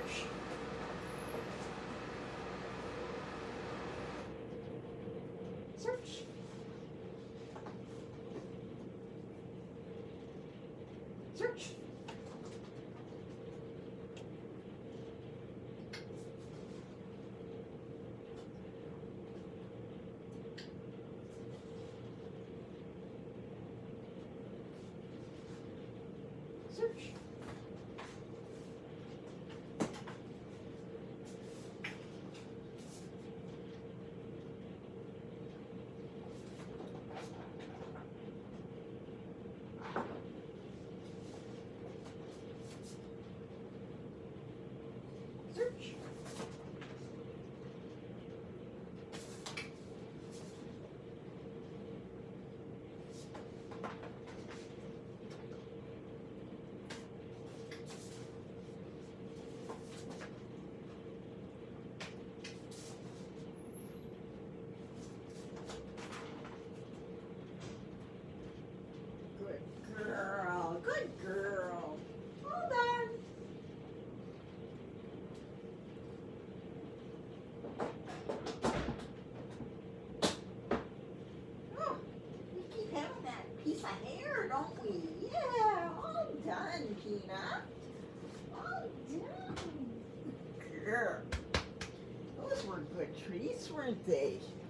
Search. Search. Search. Search. Search. Good girl. Good girl. Well done. Oh, we keep having that piece of hair, don't we? Yeah, all done, Peanut. All done. Girl. Those were good treats, weren't they?